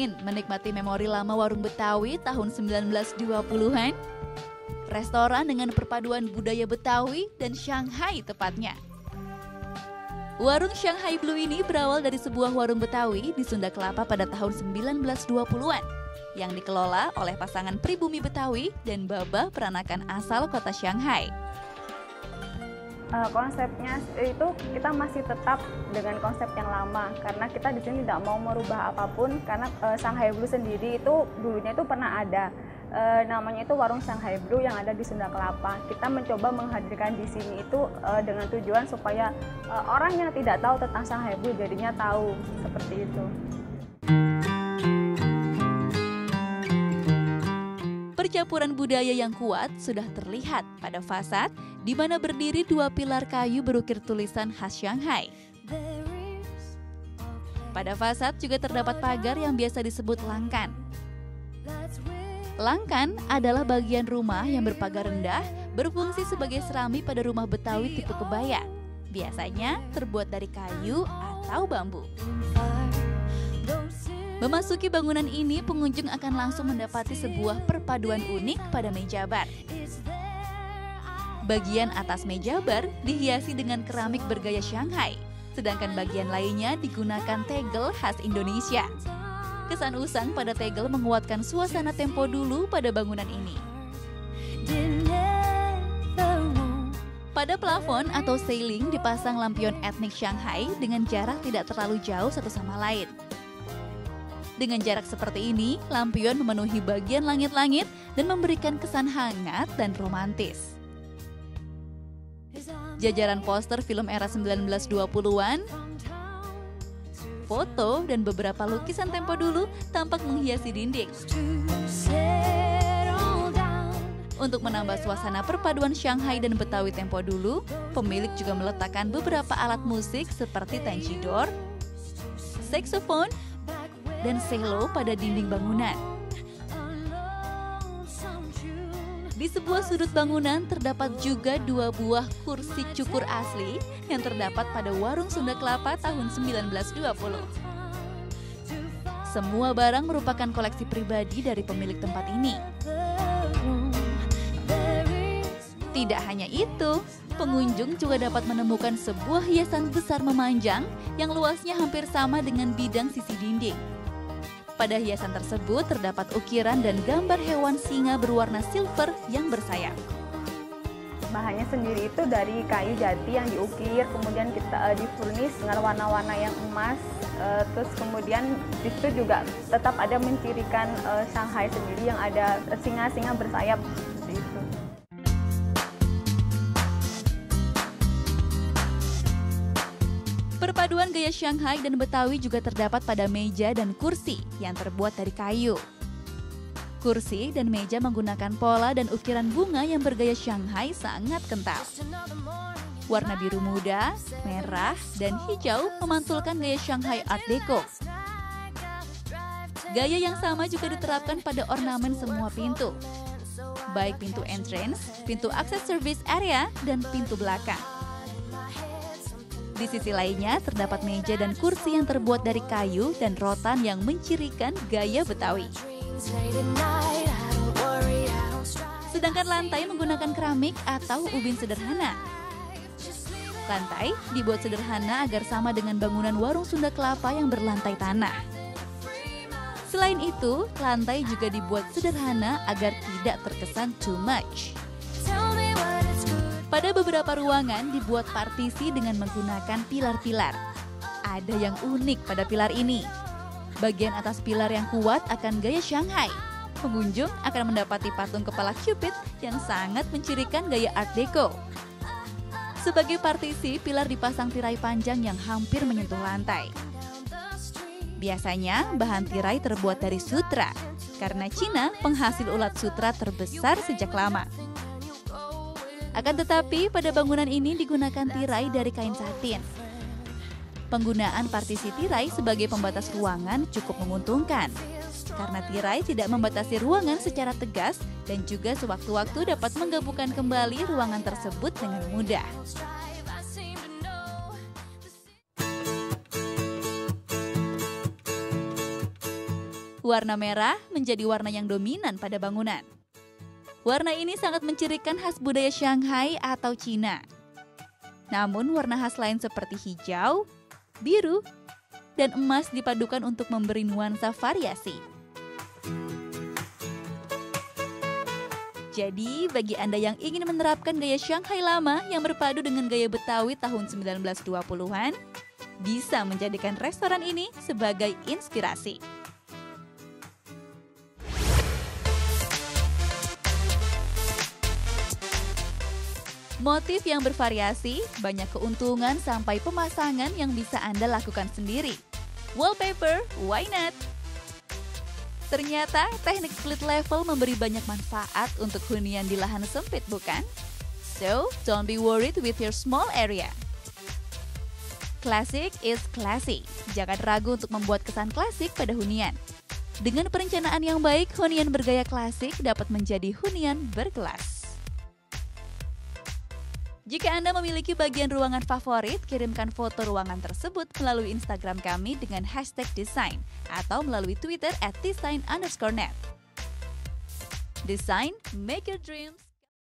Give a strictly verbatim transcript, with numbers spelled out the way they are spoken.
Ingin menikmati memori lama warung Betawi tahun sembilan belas dua puluhan? Restoran dengan perpaduan budaya Betawi dan Shanghai tepatnya. Warung Shanghai Blue ini berawal dari sebuah warung Betawi di Sunda Kelapa pada tahun sembilan belas dua puluhan yang dikelola oleh pasangan pribumi Betawi dan babah peranakan asal kota Shanghai. Uh, konsepnya itu kita masih tetap dengan konsep yang lama karena kita di sini tidak mau merubah apapun karena uh, Shanghai Blue sendiri itu dulunya itu pernah ada uh, namanya itu warung Shanghai Blue yang ada di Sunda Kelapa. Kita mencoba menghadirkan di sini itu uh, dengan tujuan supaya uh, orang yang tidak tahu tentang Shanghai Blue jadinya tahu seperti itu. Percampuran budaya yang kuat sudah terlihat pada fasad di mana berdiri dua pilar kayu berukir tulisan khas Shanghai. Pada fasad juga terdapat pagar yang biasa disebut langkan. Langkan adalah bagian rumah yang berpagar rendah berfungsi sebagai serami pada rumah Betawi tipe kebaya. Biasanya terbuat dari kayu atau bambu. Memasuki bangunan ini, pengunjung akan langsung mendapati sebuah perpaduan unik pada meja bar. Bagian atas meja bar dihiasi dengan keramik bergaya Shanghai, sedangkan bagian lainnya digunakan tegel khas Indonesia. Kesan usang pada tegel menguatkan suasana tempo dulu pada bangunan ini. Pada plafon atau ceiling dipasang lampion etnik Shanghai dengan jarak tidak terlalu jauh satu sama lain. Dengan jarak seperti ini, lampion memenuhi bagian langit-langit dan memberikan kesan hangat dan romantis. Jajaran poster film era sembilan belas dua puluhan, foto, dan beberapa lukisan tempo dulu tampak menghiasi dinding. Untuk menambah suasana perpaduan Shanghai dan Betawi tempo dulu, pemilik juga meletakkan beberapa alat musik seperti tenchidor, saksofon, dan cello pada dinding bangunan. Di sebuah sudut bangunan terdapat juga dua buah kursi cukur asli yang terdapat pada warung Sunda Kelapa tahun sembilan belas dua puluh. Semua barang merupakan koleksi pribadi dari pemilik tempat ini. Tidak hanya itu, pengunjung juga dapat menemukan sebuah hiasan besar memanjang yang luasnya hampir sama dengan bidang sisi dinding. Pada hiasan tersebut terdapat ukiran dan gambar hewan singa berwarna silver yang bersayap. Bahannya sendiri itu dari kayu jati yang diukir, kemudian kita uh, difurnis dengan warna-warna yang emas. Uh, terus kemudian di situ juga tetap ada mencirikan uh, Shanghai sendiri yang ada singa-singa bersayap seperti itu. Perpaduan gaya Shanghai dan Betawi juga terdapat pada meja dan kursi yang terbuat dari kayu. Kursi dan meja menggunakan pola dan ukiran bunga yang bergaya Shanghai sangat kental. Warna biru muda, merah, dan hijau memantulkan gaya Shanghai Art Deco. Gaya yang sama juga diterapkan pada ornamen semua pintu, baik pintu entrance, pintu akses service area, dan pintu belakang. Di sisi lainnya terdapat meja dan kursi yang terbuat dari kayu dan rotan yang mencirikan gaya Betawi. Sedangkan lantai menggunakan keramik atau ubin sederhana. Lantai dibuat sederhana agar sama dengan bangunan warung Sunda Kelapa yang berlantai tanah. Selain itu, lantai juga dibuat sederhana agar tidak terkesan too much. Pada beberapa ruangan dibuat partisi dengan menggunakan pilar-pilar. Ada yang unik pada pilar ini. Bagian atas pilar yang kuat akan gaya Shanghai. Pengunjung akan mendapati patung kepala Cupid yang sangat mencirikan gaya Art Deco. Sebagai partisi, pilar dipasang tirai panjang yang hampir menyentuh lantai. Biasanya, bahan tirai terbuat dari sutra, karena Cina penghasil ulat sutra terbesar sejak lama. Akan tetapi, pada bangunan ini digunakan tirai dari kain satin. Penggunaan partisi tirai sebagai pembatas ruangan cukup menguntungkan, karena tirai tidak membatasi ruangan secara tegas dan juga sewaktu-waktu dapat menggabungkan kembali ruangan tersebut dengan mudah. warna merah menjadi warna yang dominan pada bangunan. Warna ini sangat mencirikan khas budaya Shanghai atau Cina. Namun warna khas lain seperti hijau, biru, dan emas dipadukan untuk memberi nuansa variasi. Jadi, bagi Anda yang ingin menerapkan gaya Shanghai lama yang berpadu dengan gaya Betawi tahun sembilan belas dua puluhan, bisa menjadikan restoran ini sebagai inspirasi. Motif yang bervariasi, banyak keuntungan sampai pemasangan yang bisa Anda lakukan sendiri. Wallpaper, why not? Ternyata teknik split level memberi banyak manfaat untuk hunian di lahan sempit, bukan? So, don't be worried with your small area. Classic is classy. Jangan ragu untuk membuat kesan klasik pada hunian. Dengan perencanaan yang baik, hunian bergaya klasik dapat menjadi hunian berkelas. Jika Anda memiliki bagian ruangan favorit, kirimkan foto ruangan tersebut melalui Instagram kami dengan hashtag design atau melalui Twitter at design underscore net. Design, make your dreams